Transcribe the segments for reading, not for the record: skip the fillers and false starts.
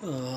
uh,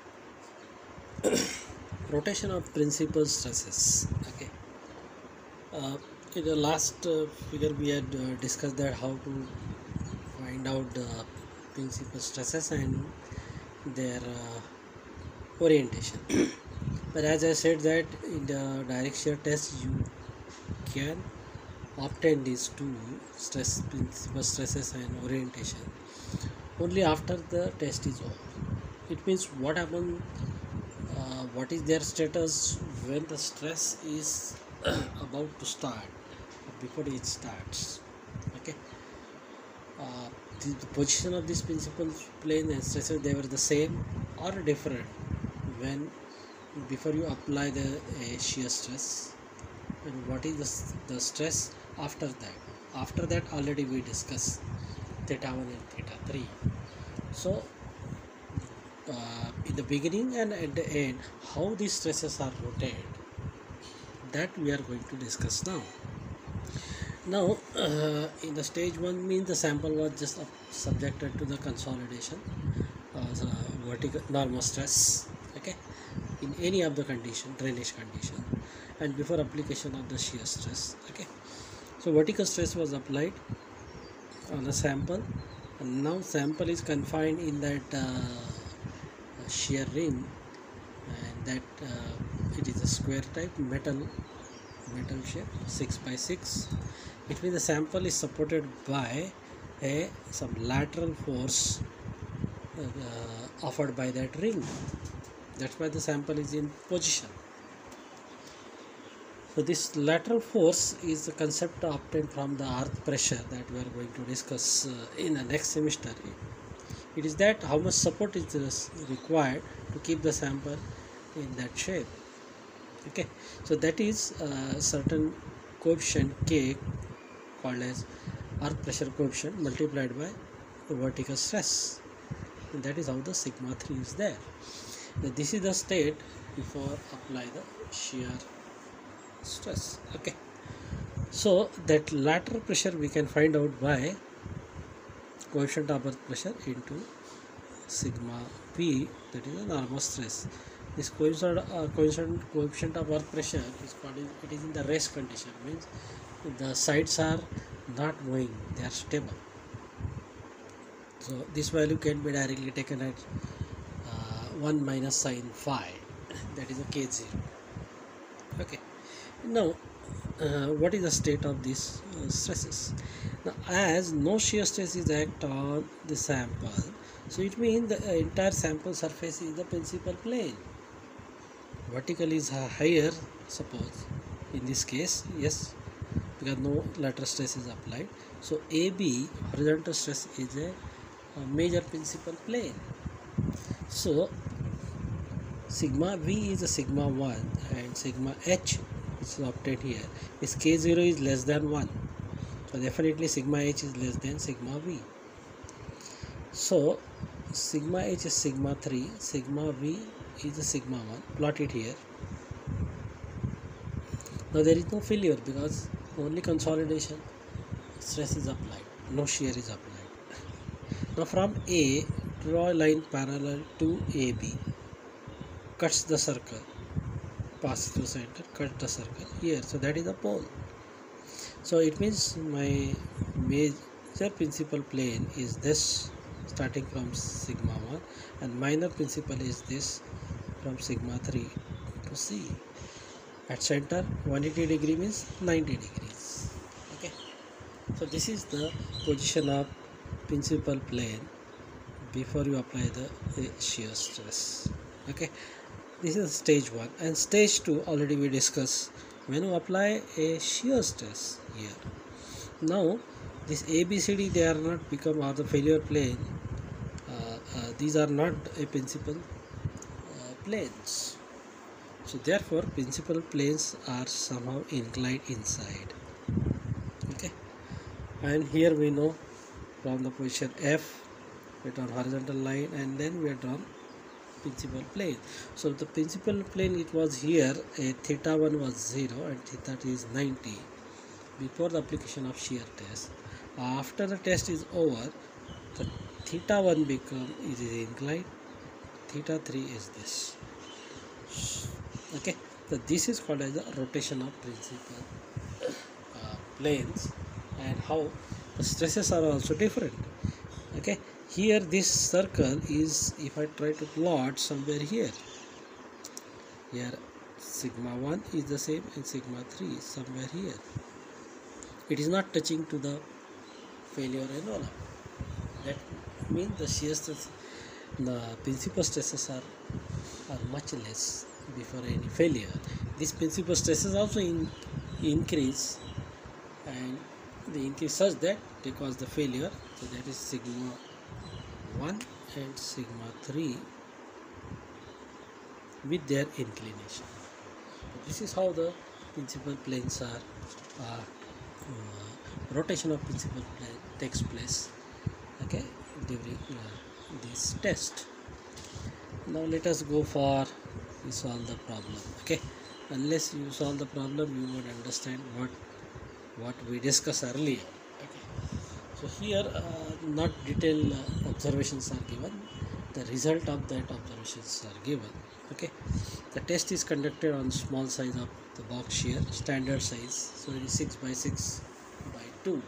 rotation of principal stresses. Okay. uh, in the last figure we had discussed that how to find out the principal stresses and their orientation. But as I said that in the direct shear test you can obtain these two principal stresses and orientation only after the test is over. It means what happens, what is their status when the stress is about to start, before it starts. Okay. uh, the position of this principal plane and stresses, they were the same or different when before you apply the shear stress, and what is the stress after that already we discussed theta 1 and theta 3. So in the beginning and at the end how these stresses are rotated, that we are going to discuss now. Now in the stage 1 means the sample was just subjected to the consolidation, the vertical normal stress, okay, in any of the condition, drainage condition, and before application of the shear stress. Okay, so vertical stress was applied on the sample, and now sample is confined in that shear ring, and that it is a square type metal shape 6 by 6. It means the sample is supported by some lateral force offered by that ring. That's why the sample is in position. So this lateral force is the concept obtained from the earth pressure that we are going to discuss in the next semester. It is that how much support is required to keep the sample in that shape. Okay, so that is a certain coefficient K called as earth pressure coefficient multiplied by the vertical stress, and that is how the sigma 3 is there. Now this is the state before apply the shear stress. Okay, so that lateral pressure we can find out by coefficient of earth pressure into sigma p, that is the normal stress. This coefficient of earth pressure is called, it is in the rest condition, means the sides are not moving, they are stable. So this value can be directly taken at 1 minus sine phi, that is a k0. Okay, now what is the state of these stresses? Now as no shear stress is act on the sample, so it means the entire sample surface is the principal plane. Vertical is higher, suppose in this case, yes, because no lateral stress is applied. So AB horizontal stress is a major principal plane. So sigma V is a sigma 1 and sigma H is obtained here is K0 is less than 1. So definitely sigma H is less than sigma V. So sigma H is sigma 3, sigma V is a sigma 1. Plot it here. Now there is no failure because only consolidation stress is applied, no shear is applied. Now from A, draw a line parallel to AB, cuts the circle, passes through center, cut the circle here. So that is the pole. So it means my major principal plane is this, starting from sigma 1, and minor principal is this from sigma 3 to C. At center 180 degree means 90 degrees. Okay, so this is the position of principal plane before you apply the shear stress. Okay, this is stage 1, and stage 2 already we discussed when you apply a shear stress here. Now this ABCD, they are not become or the failure plane, these are not a principal planes. So therefore principal planes are somehow inclined inside. Okay, and here we know from the position F we drawn horizontal line and then we are drawn principal plane. So the principal plane, it was here a theta 1 was 0 and theta 2 is 90 before the application of shear test. After the test is over, the theta 1 is inclined theta 3 is this. Okay, so this is called as the rotation of principal planes, and how the stresses are also different. Okay, here this circle is, if I try to plot somewhere here sigma 1 is the same and sigma 3 is somewhere here. It is not touching to the failure and all. That means the shear stress, the principal stresses are much less before any failure. These principal stresses also increase, and they increase such that they cause the failure. So that is sigma 1 and sigma 3 with their inclination. This is how the principal planes are rotation of principal plane takes place, okay, during this test. Now let us go for solve the problem. Okay, unless you solve the problem, you would understand what we discussed earlier. Okay, so here not detailed observations are given, the result of that observations are given. Okay, the test is conducted on small size of the box shear, standard size, so it is 6 by 6 by 2.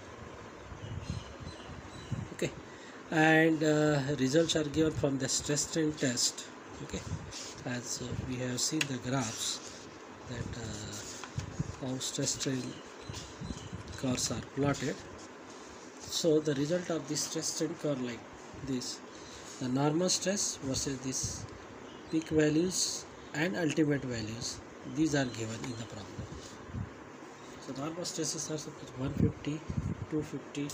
Okay, and results are given from the stress strain test. Okay, as we have seen the graphs that how stress strain curves are plotted. So the result of this stress strain curve like this, the normal stress versus this peak values and ultimate values, these are given in the problem. So normal stresses are suppose 150, 250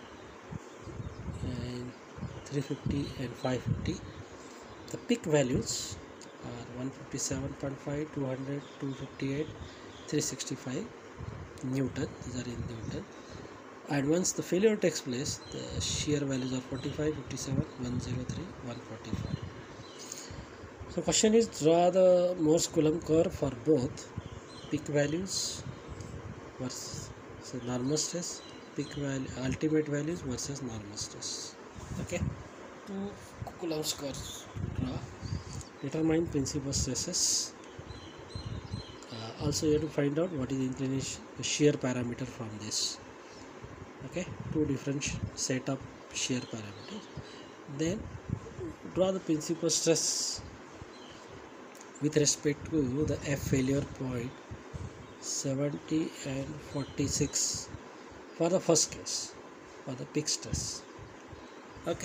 and 350 and 550. The peak values are 157.5, 200, 258, 365 Newton. These are in Newton. And once the failure takes place, the shear values are 45, 57, 103, 145. So question is, draw the Morse Coulomb curve for both peak values versus normal stress, peak value, ultimate values versus normal stress. Okay, two Coulomb's curves draw. Determine principal stresses. Also you have to find out what is the inclination, the shear parameter from this. Okay, two different set of shear parameters. Then draw the principal stress with respect to the F failure point 70 and 46 for the first case, for the peak stress. Okay,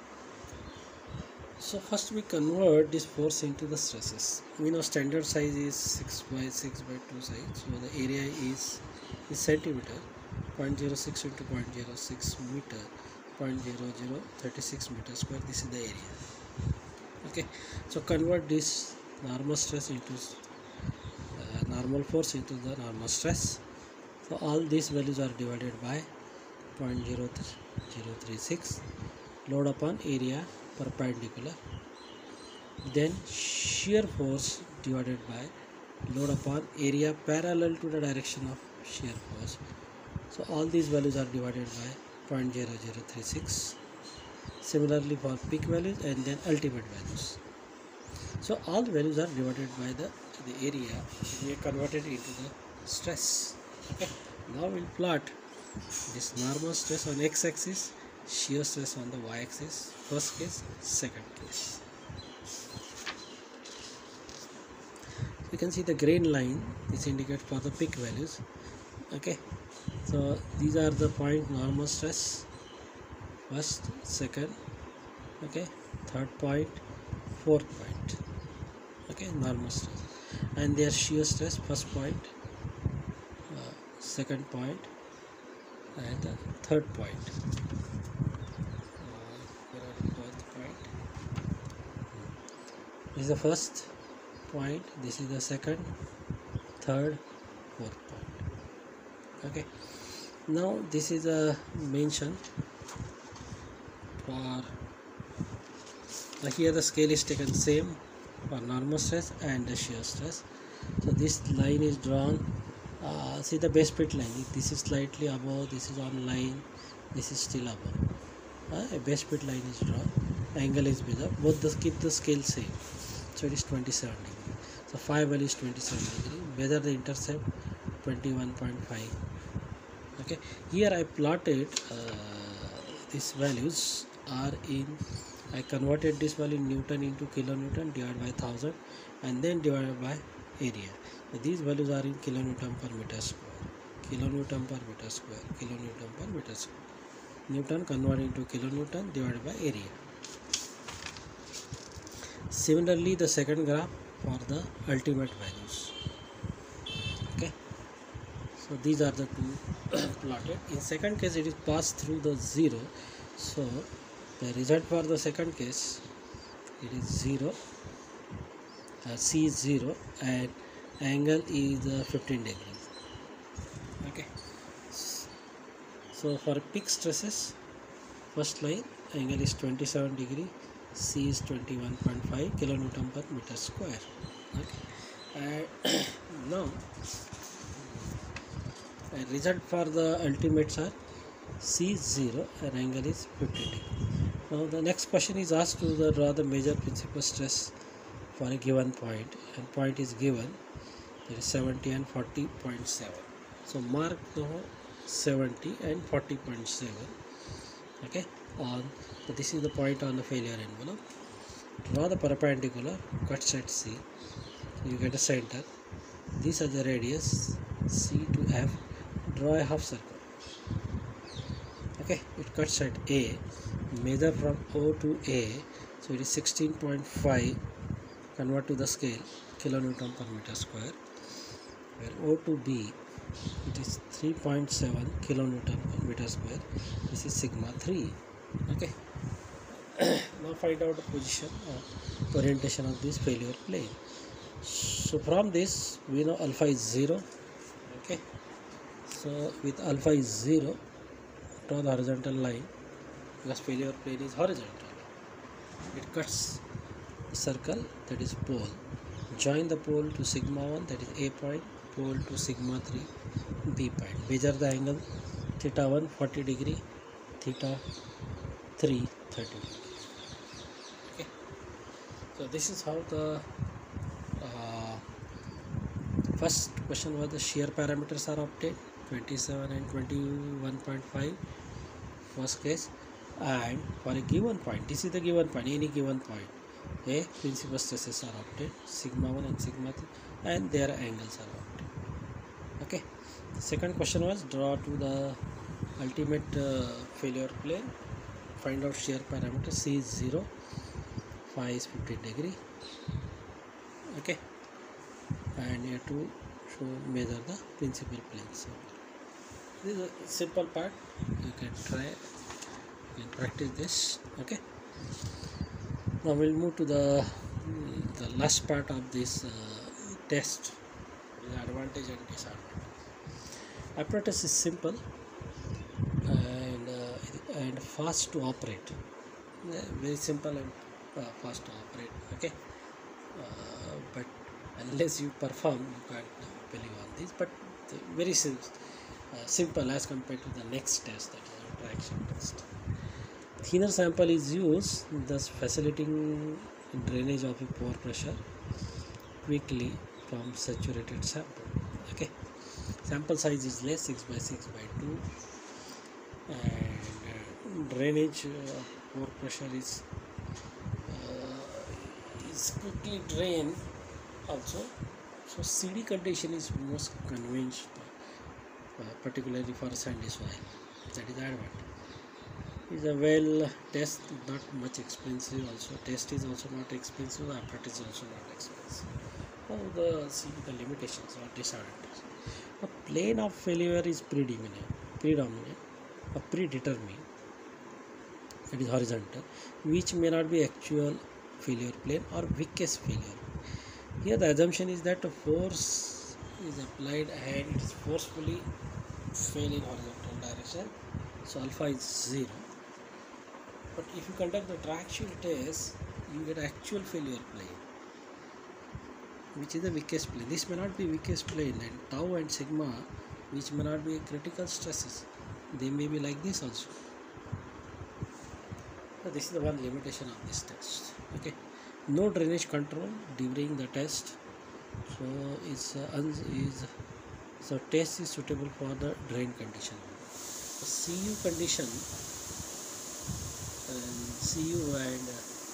so first we convert this force into the stresses. We know standard size is 6 by 6 by 2 size, so the area is centimeter, 0.06 into 0.06 meter, 0.0036 meter square. This is the area. Okay, so convert this normal stress into normal force into the normal stress. So all these values are divided by 0.0036, load upon area perpendicular, then shear force divided by load upon area parallel to the direction of shear force. So all these values are divided by 0.0036. Similarly for peak values and then ultimate values. So all values are divided by the area. We are converted into the stress. Okay. Now we'll plot this normal stress on x-axis, shear stress on the y-axis. First case, second case. You can see the green line. This indicates for the peak values. Okay. So these are the point normal stress. First, second. Okay. Third point, fourth point. Okay, normal stress, and their shear stress, first point, second point, and third point. This is the first point, this is the second, third, fourth point. Okay, now this is a mention for here the scale is taken same for normal stress and the shear stress. So this line is drawn, see the base plate line, if this is slightly above, this is on line, this is still above, a base plate line is drawn. angle is bigger, both keep the scale same, so it is 27 degree. So phi value is 27 degree, measure the intercept 21.5. okay, here I plotted these values are in, I converted this value in Newton into kilonewton divided by 1000 and then divided by area. So these values are in kilonewton per meter square, kilonewton per meter square, kilonewton per meter square. Newton converted into kilonewton divided by area. Similarly, the second graph for the ultimate values. Okay, so these are the two plotted. In second case, it is passed through the 0. So the result for the second case, it is 0, C is 0 and angle is 15 degrees. Okay, so for peak stresses, first line angle is 27 degree, C is 21.5 kilonewton per meter square. Okay, and now result for the ultimates are C is 0 and angle is 15 degree. Now the next question is asked to draw the major principal stress for a given point, and point is given, that is 70 and 40.7. So mark the 70 and 40.7. okay, on, so this is the point on the failure envelope. Draw the perpendicular, cuts at C, so you get a center. These are the radius C to F. Draw a half circle. Okay, it cuts at A, measure from O to A, so it is 16.5, convert to the scale kilonewton per meter square, where O to B, it is 3.7 kilonewton per meter square. This is sigma 3. okay, now find out the position or orientation of this failure plane. So from this we know alpha is 0. okay, so with alpha is 0, draw the horizontal line, because failure plane is horizontal. It cuts the circle, that is pole. Join the pole to sigma 1, that is A point, pole to sigma 3, B point. Measure the angle theta 1 40 degree, theta 3 30 degree. Okay, so this is how the first question was the shear parameters are obtained, 27 and 21.5 first case, and for a given point, this is the given point, any given point, a principal stresses are obtained, sigma 1 and sigma 3, and their angles are obtained. okay, the second question was draw to the ultimate failure plane, find out shear parameter. C is 0, phi is 15 degree. okay, and you have to measure the principal plane. So this is a simple part, you can try, you can practice this. okay, now we'll move to the last part of this test, the advantage and disadvantage. Apparatus is simple and fast to operate, very simple and fast to operate. okay, but unless you perform, you can't believe on this, but very simple as compared to the next test, that is traction test. Thinner sample is used, thus facilitating drainage of a pore pressure quickly from saturated sample. okay, sample size is less, 6 by 6 by 2, and drainage of pore pressure is quickly drained also. So CD condition is most convenient, particularly for sandy soil. That is the advantage. Is a well test, not much expensive also. Test is also not expensive, the apparatus is also not expensive. Now the limitations or disadvantages. A plane of failure is predominant, or predetermined, that is horizontal, which may not be actual failure plane or weakest failure. Here the assumption is that a force is applied and it is forcefully fail in horizontal direction, so alpha is 0. But if you conduct the traction test, you get actual failure plane, which is the weakest plane. This may not be weakest plane, and tau and sigma, which may not be critical stresses, they may be like this also. So this is the one limitation of this test. Okay, no drainage control during the test. So so test is suitable for the drain condition. The CU condition and CU and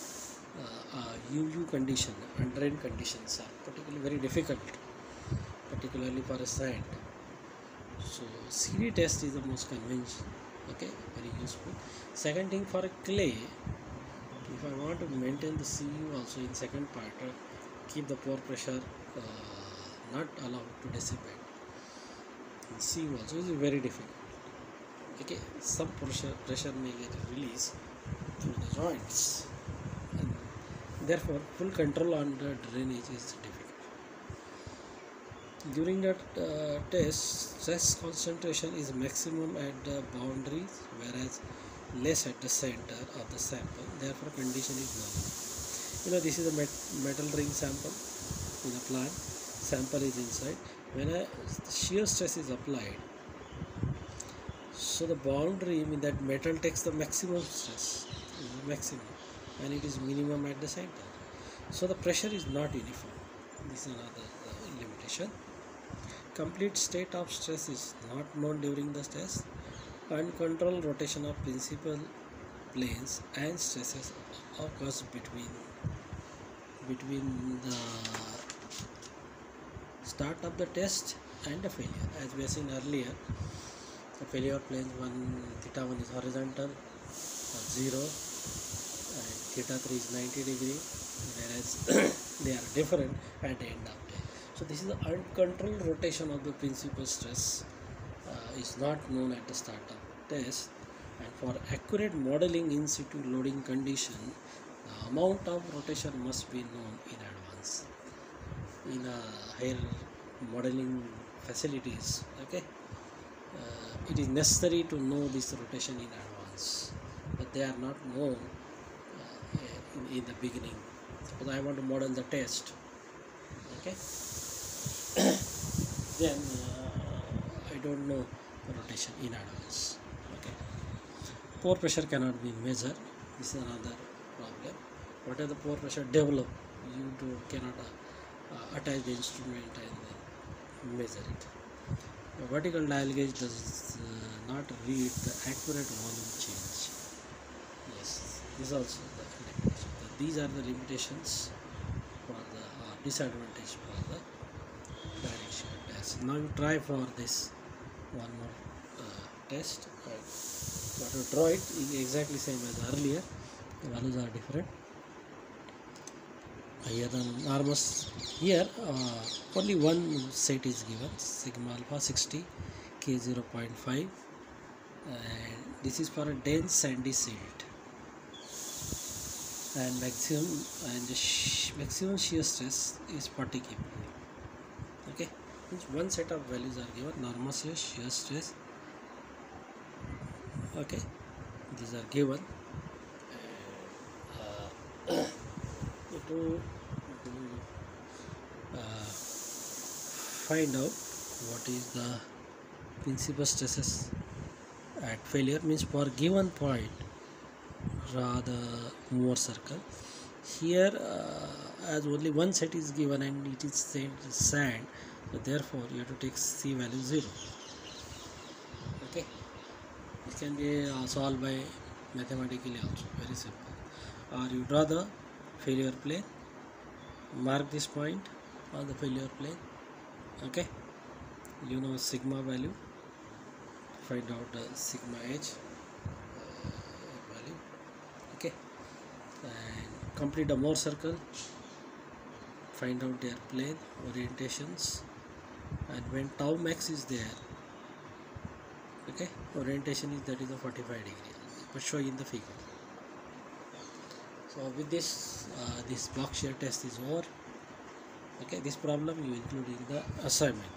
UU condition and drain conditions are particularly very difficult, particularly for a sand. So CD test is the most convenient. Okay, very useful. Second thing, for a clay, if I want to maintain the CU also in second part, keep the pore pressure not allowed to dissipate. And CU also is very difficult. Okay, some pressure may get released through the joints, and therefore full control on the drainage is difficult. During that test, stress concentration is maximum at the boundaries, whereas less at the center of the sample. Therefore, condition is normal. This is a metal ring sample in a plant. Sample is inside. When a shear stress is applied, so the boundary, that metal takes the maximum stress, and it is minimum at the center. So the pressure is not uniform. This is another limitation. Complete state of stress is not known during the test. Uncontrolled rotation of principal planes and stresses occurs between the start of the test and the failure. As we have seen earlier, the failure planes, theta 1 is horizontal or 0, and theta 3 is 90 degree, whereas they are different at the end of the day. So this is the uncontrolled rotation of the principal stress is not known at the start of test, and for accurate modeling in situ loading condition, the amount of rotation must be known in advance. In higher modeling facilities, okay, it is necessary to know this rotation in advance, but they are not known in the beginning. Suppose I want to model the test, okay, then I don't know the rotation in advance. Okay, pore pressure cannot be measured. This is another problem. Whatever the pore pressure develop, you cannot attach the instrument and then measure it. The vertical dial gauge does not read the accurate volume change. Yes, this is also the limitation. These are the limitations for the disadvantage for the direct shear test. Now you try for this one more test. But to draw it is exactly same as earlier. The values are different. Here the enormous, here only one set is given, sigma alpha 60 K 0.5, and this is for a dense sandy silt, and maximum shear stress is 40 kPa. Okay, means one set of values are given, normal stress, shear stress. Okay, these are given. To find out what is the principal stresses at failure, means for given point, draw the Mohr circle. Here as only one set is given and it is sand, so therefore you have to take C value 0. Okay, it can be solved by mathematically also, very simple. Or you draw the failure plane, mark this point on the failure plane. Okay, sigma value, find out the sigma h value. Okay, and complete the Mohr circle, find out their plane orientations, and when tau max is there, okay, orientation is, that is a 45 degree, but show in the figure. So with this this block shear test is over. Okay, this problem you include in the assignment.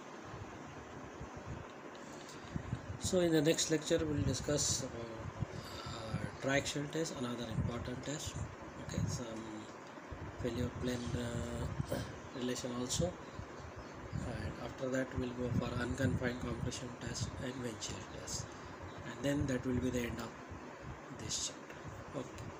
So in the next lecture we will discuss about triaxial test, another important test. Okay, some failure plane relation also, and after that we will go for unconfined compression test and wind shear test, and then that will be the end of this chapter. Okay.